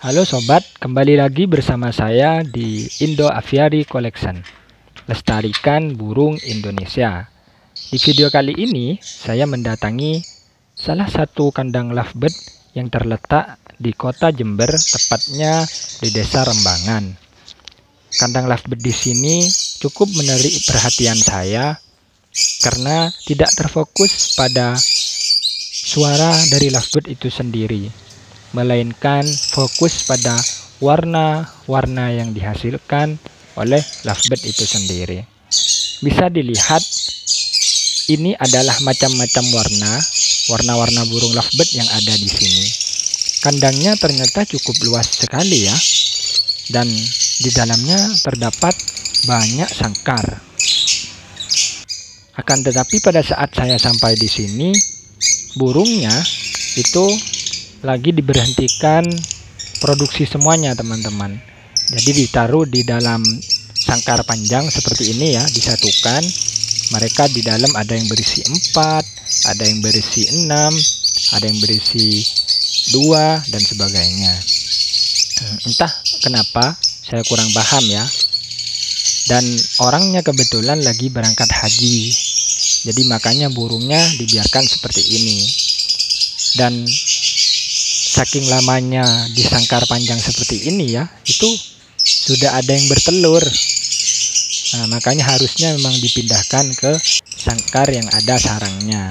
Halo sobat, kembali lagi bersama saya di Indo Aviary Collection. Lestarikan burung Indonesia. Di video kali ini, saya mendatangi salah satu kandang lovebird yang terletak di kota Jember, tepatnya di Desa Rembangan. Kandang lovebird di sini cukup menarik perhatian saya karena tidak terfokus pada suara dari lovebird itu sendiri, melainkan fokus pada warna-warna yang dihasilkan oleh lovebird itu sendiri. Bisa dilihat, ini adalah macam-macam warna-warna burung lovebird yang ada di sini. Kandangnya ternyata cukup luas sekali ya, dan di dalamnya terdapat banyak sangkar. Akan tetapi pada saat saya sampai di sini, burungnya itu lagi diberhentikan produksi semuanya, teman-teman. Jadi ditaruh di dalam sangkar panjang seperti ini ya, disatukan. Mereka di dalam ada yang berisi 4, ada yang berisi 6, ada yang berisi 2 dan sebagainya. Entah kenapa saya kurang paham ya. Dan orangnya kebetulan lagi berangkat haji. Jadi makanya burungnya dibiarkan seperti ini. Dan saking lamanya di sangkar panjang seperti ini ya, itu sudah ada yang bertelur. Nah, makanya harusnya memang dipindahkan ke sangkar yang ada sarangnya.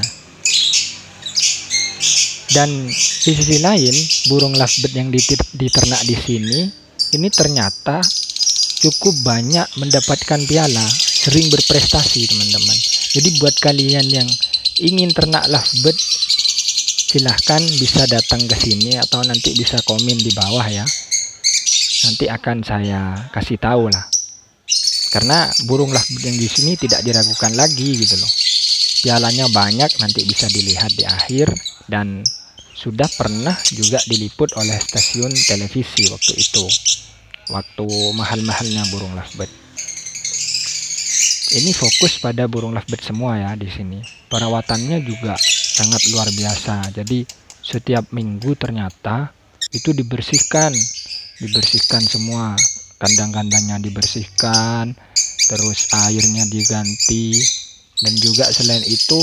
Dan di sisi lain, burung lovebird yang diternak di sini, ini ternyata cukup banyak mendapatkan piala, sering berprestasi, teman-teman. Jadi buat kalian yang ingin ternak lovebird, silahkan bisa datang ke sini atau nanti bisa komen di bawah ya. Nanti akan saya kasih tahu lah. Karena burung lovebird yang di sini tidak diragukan lagi gitu loh. Pialanya banyak, nanti bisa dilihat di akhir, dan sudah pernah juga diliput oleh stasiun televisi waktu itu. Waktu mahal-mahalnya burung lovebird. Ini fokus pada burung lovebird semua ya di sini. Perawatannya juga sangat luar biasa. Jadi setiap minggu ternyata itu dibersihkan semua. Kandang-kandangnya dibersihkan, terus airnya diganti, dan juga selain itu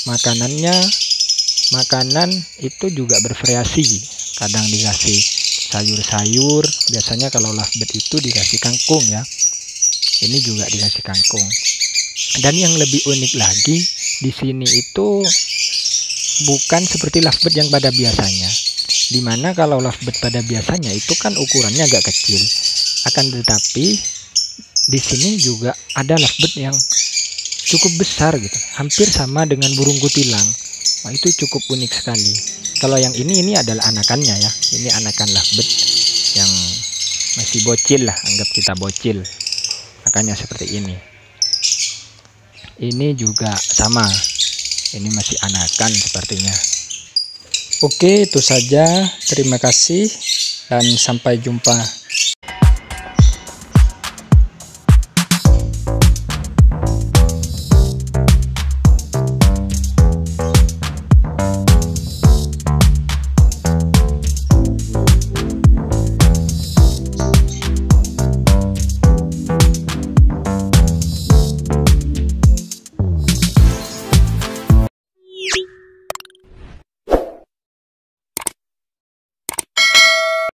makanan itu juga bervariasi. Kadang dikasih sayur-sayur, biasanya kalau lovebird itu dikasih kangkung ya. Ini juga dikasih kangkung. Dan yang lebih unik lagi di sini itu bukan seperti lovebird yang pada biasanya. Dimana kalau lovebird pada biasanya itu kan ukurannya agak kecil. Akan tetapi di sini juga ada lovebird yang cukup besar gitu, hampir sama dengan burung kutilang. Nah, itu cukup unik sekali. Kalau yang ini adalah anakannya ya. Ini anakan lovebird yang masih bocil lah, anggap kita bocil. Makanya seperti ini. Ini juga sama. Ini masih anakan sepertinya. Oke, itu saja. Terima kasih dan sampai jumpa.